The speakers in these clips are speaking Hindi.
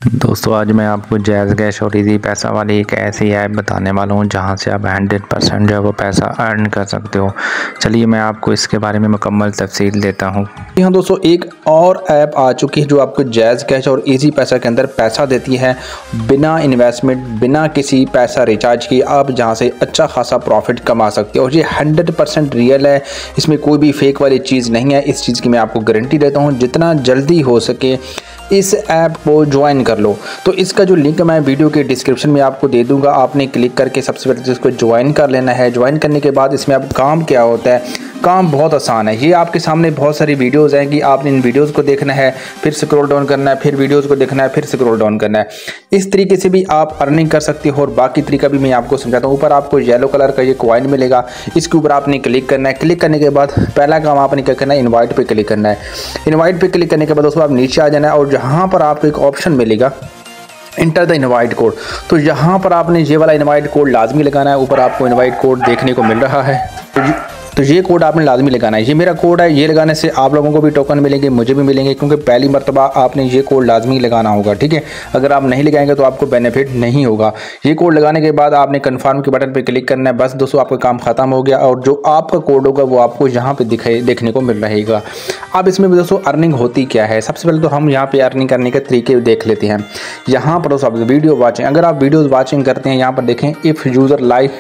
दोस्तों आज मैं आपको जैज़ कैश और इजी पैसा वाली एक ऐसी ऐप बताने वाला हूँ जहाँ से आप 100% जो है वो पैसा अर्न कर सकते हो। चलिए मैं आपको इसके बारे में मुकम्मल तफसील देता हूँ। जी हाँ दोस्तों, एक और ऐप आ चुकी है जो आपको जैज़ कैश और इजी पैसा के अंदर पैसा देती है बिना इन्वेस्टमेंट, बिना किसी पैसा रिचार्ज की। आप जहाँ से अच्छा खासा प्रॉफिट कमा सकते हो और ये 100% रियल है, इसमें कोई भी फेक वाली चीज़ नहीं है। इस चीज़ की मैं आपको गारंटी देता हूँ। जितना जल्दी हो सके इस ऐप को ज्वाइन कर लो। तो इसका जो लिंक मैं वीडियो के डिस्क्रिप्शन में आपको दे दूंगा, आपने क्लिक करके सबसे पहले इसको ज्वाइन कर लेना है। ज्वाइन करने के बाद इसमें अब काम क्या होता है, काम बहुत आसान है। ये आपके सामने बहुत सारी वीडियोज़ हैं कि आपने इन वीडियोज़ को देखना है, फिर स्क्रॉल डाउन करना है, फिर वीडियोज़ को देखना है, फिर स्क्रॉल डाउन करना है। इस तरीके से भी आप अर्निंग कर सकते हो और बाकी तरीका भी मैं आपको समझाता हूँ। ऊपर आपको येलो कलर का ये कॉइन मिलेगा, इसके ऊपर आपने क्लिक करना है। क्लिक करने के बाद पहला काम आपने क्या करना है, इन्वाइट पे क्लिक करना है। इन्वाइट पे क्लिक करने के बाद दोस्तों आप नीचे आ जाना है और जहाँ पर आपको एक ऑप्शन मिलेगा इंटर द इनवाइट कोड, तो यहाँ पर आपने ये वाला इनवाइट कोड लाजमी लगाना है। ऊपर आपको इनवाइट कोड देखने को मिल रहा है, तो ये कोड आपने लाजमी लगाना है। ये मेरा कोड है, ये लगाने से आप लोगों को भी टोकन मिलेंगे, मुझे भी मिलेंगे, क्योंकि पहली मरतबा आपने ये कोड लाजमी लगाना होगा। ठीक है, अगर आप नहीं लगाएंगे तो आपको बेनिफिट नहीं होगा। ये कोड लगाने के बाद आपने कन्फर्म के बटन पर क्लिक करना है। बस दोस्तों आपका काम खत्म हो गया और जो आपका कोड होगा वो आपको यहाँ पे देखने को मिल रहेगा। अब इसमें भी दोस्तों अर्निंग होती क्या है, सबसे पहले तो हम यहाँ पे अर्निंग करने के तरीके देख लेते हैं। यहाँ पर दोस्तों आप वीडियो वाचिंग, अगर आप वीडियोज़ वाचिंग करते हैं, यहाँ पर देखें if user like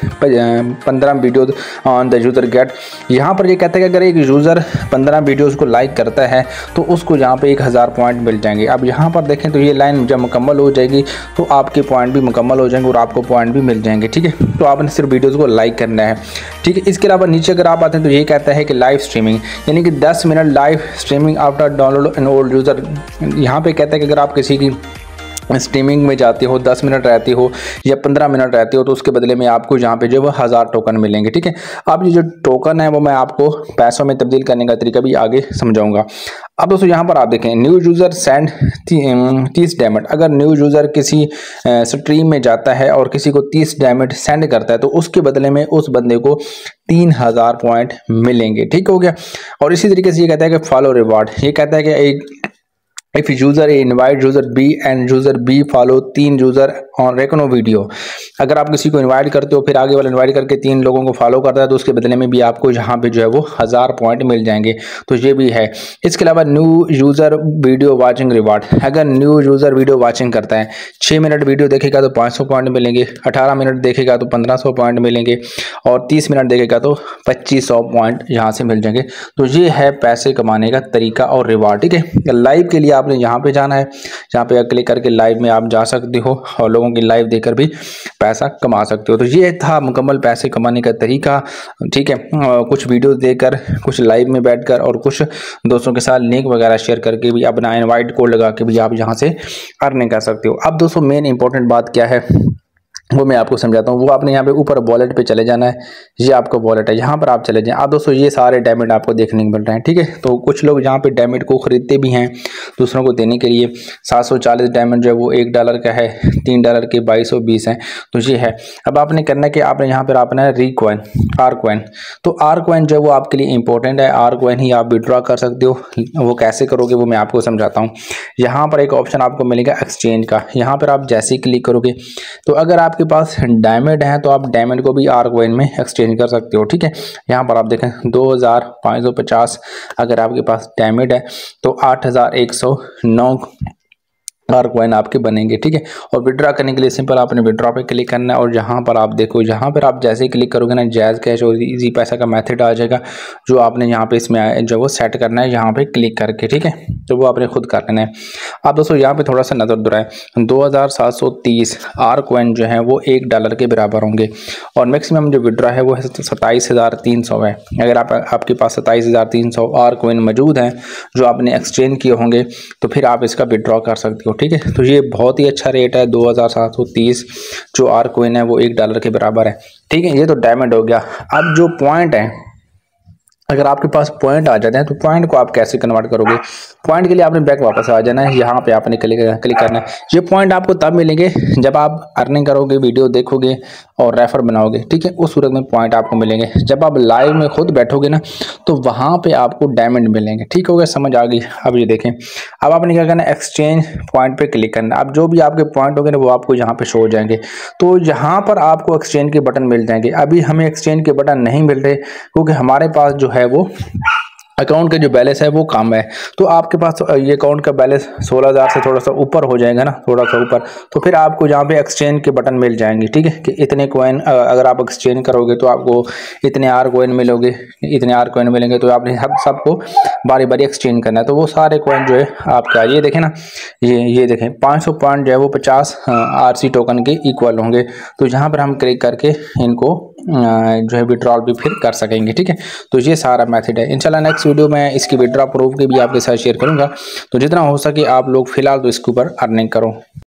15 videos on the user get. यहाँ पर ये कहता है कि अगर एक यूज़र 15 वीडियोज़ को लाइक करता है तो उसको यहाँ पे 1000 पॉइंट मिल जाएंगे। अब यहाँ पर देखें तो ये लाइन जब मुकम्मल हो जाएगी तो आपके पॉइंट भी मुकम्मल हो जाएंगे और आपको पॉइंट भी मिल जाएंगे। ठीक है, तो आपने सिर्फ वीडियोज़ को लाइक करना है। ठीक है, इसके अलावा नीचे अगर आप आते हैं तो ये कहता है कि लाइव स्ट्रीमिंग, यानी कि 10 minute live streaming after download an old user. यहाँ पे कहता है कि अगर आप किसी की स्ट्रीमिंग में जाते हो, 10 मिनट रहती हो या 15 मिनट रहती हो, तो उसके बदले में आपको यहाँ पे जो है 1000 टोकन मिलेंगे। ठीक है, अब ये जो टोकन है वो मैं आपको पैसों में तब्दील करने का तरीका भी आगे समझाऊंगा। अब दोस्तों यहाँ पर आप देखें न्यू यूज़र सेंड 30 डायमंड। अगर न्यू यूज़र किसी स्ट्रीम में जाता है और किसी को 30 डायमंड सेंड करता है तो उसके बदले में उस बंदे को 3000 पॉइंट मिलेंगे। ठीक हो गया। और इसी तरीके से ये कहता है कि फॉलो रिवार्ड, ये कहता है कि एक if user A invite user B and user B follow 3 user on रेकनो वीडियो। अगर आप किसी को इनवाइट करते हो फिर आगे वाला इनवाइट करके 3 लोगों को फॉलो करता है तो उसके बदले में भी आपको यहाँ पे जो है वो 1000 पॉइंट मिल जाएंगे। तो ये भी है। इसके अलावा new user video watching reward, अगर न्यू यूजर वीडियो वाचिंग करता है, 6 मिनट वीडियो देखेगा तो 500 पॉइंट मिलेंगे, 18 मिनट देखेगा तो 1500 पॉइंट मिलेंगे और 30 मिनट देखेगा तो 2500 पॉइंट यहाँ से मिल जाएंगे। तो ये है पैसे कमाने का तरीका और रिवार्ड। ठीक है, लाइव के लिए आपने यहाँ पे जाना है, यहाँ पे क्लिक करके लाइव में आप जा सकते हो और लोगों की लाइव देखकर भी पैसा कमा सकते हो। तो ये था मुकम्मल पैसे कमाने का तरीका। ठीक है, कुछ वीडियो देखकर, कुछ लाइव में बैठकर और कुछ दोस्तों के साथ लिंक वगैरह शेयर करके भी अपना इनवाइट कोड लगा के भी आप यहाँ से अर्निंग कर सकते हो। अब दोस्तों मेन इंपॉर्टेंट बात क्या है वो मैं आपको समझाता हूँ। वो आपने यहाँ पे ऊपर वॉलेट पे चले जाना है, ये आपका वॉलेट है, यहाँ पर आप चले जाएं। अब दोस्तों ये सारे डायमंड आपको देखने को मिल रहे हैं। ठीक है, तो कुछ लोग यहाँ पे डायमंड को खरीदते भी हैं दूसरों को देने के लिए। 740 डायमंड जो है वो $1 का है, $3 के 2220 हैं। तो ये है। अब आपने करना है कि आपने यहाँ पर अपना है रिकॉइन, आर कॉइन। तो आर कॉइन जो है वो आपके लिए इंपॉर्टेंट है, आर कॉइन ही आप विड्रॉ कर सकते हो। वो कैसे करोगे वो मैं आपको समझाता हूँ। यहाँ पर एक ऑप्शन आपको मिलेगा एक्सचेंज का, यहाँ पर आप जैसे ही क्लिक करोगे तो अगर आपके पास डायमंड है तो आप डायमंड को भी आर कॉइन में एक्सचेंज कर सकते हो। ठीक है, यहाँ पर आप देखें 2550 अगर आपके पास डायमंड है तो 8109 आर कॉइन आपके बनेंगे। ठीक है, और विड्रॉ करने के लिए सिंपल आपने विड्रॉ पे क्लिक करना है और यहाँ पर आप देखो, यहाँ पर आप जैसे ही क्लिक करोगे ना जैज़ कैश और इजी पैसा का मेथड आ जाएगा जो आपने यहाँ पे इसमें जो वो सेट करना है यहाँ पे क्लिक करके। ठीक है, तो वो आपने खुद कर लेना है। आप दोस्तों यहाँ पे थोड़ा सा नज़र दुराएं, 2730 आर कॉइन जो है वो $1 के बराबर होंगे और मैक्सिमम जो विड्रॉ है वो 27300 है। अगर आपके पास 27300 आर कॉइन मौजूद हैं जो आपने एक्सचेंज किए होंगे तो फिर आप इसका विड्रॉ कर सकते हो। ठीक है, तो ये बहुत ही अच्छा रेट है, 2730 जो आर कॉइन है वो $1 के बराबर है। ठीक है, ये तो डायमंड हो गया। अब जो पॉइंट है, अगर आपके पास पॉइंट आ जाते हैं तो पॉइंट को आप कैसे कन्वर्ट करोगे। पॉइंट के लिए आपने बैक वापस आ जाना है, यहाँ पे आपने क्लिक करना है। ये पॉइंट आपको तब मिलेंगे जब आप अर्निंग करोगे, वीडियो देखोगे और रेफर बनाओगे, ठीक है, उस सूरत में पॉइंट आपको मिलेंगे। जब आप लाइव में खुद बैठोगे ना तो वहाँ पे आपको डायमंड मिलेंगे। ठीक हो गया, समझ आ गई। अब ये देखें, अब आपने क्या करना है, एक्सचेंज पॉइंट पे क्लिक करना है। अब जो भी आपके पॉइंट होंगे ना वो आपको यहाँ पे शो हो जाएंगे। तो यहाँ पर आपको एक्सचेंज के बटन मिल जाएंगे। अभी हमें एक्सचेंज के बटन नहीं मिल रहे क्योंकि हमारे पास जो है वो अकाउंट का जो बैलेंस है वो कम है। तो आपके पास ये अकाउंट का बैलेंस 16,000 से थोड़ा सा ऊपर हो जाएगा ना, थोड़ा सा ऊपर, तो फिर आपको यहाँ पे एक्सचेंज के बटन मिल जाएंगे। ठीक है, कि इतने कॉइन अगर आप एक्सचेंज करोगे तो आपको इतने आर कॉइन मिलोगे, इतने आर कॉइन मिलेंगे। तो आपने सबको बारी बारी एक्सचेंज करना है। तो वो सारे कॉइन जो है आपका, ये देखें ना, ये देखें 500 पॉइंट जो है वो 50 RC टोकन के इक्वल होंगे। तो यहाँ पर हम क्लिक करके इनको जो है विड्रॉल भी फिर कर सकेंगे। ठीक है, तो ये सारा मेथड है। इंशाल्लाह नेक्स्ट वीडियो में इसकी विड्रॉ प्रूफ की भी आपके साथ शेयर करूंगा। तो जितना हो सके आप लोग फिलहाल तो इसके ऊपर अर्निंग करो।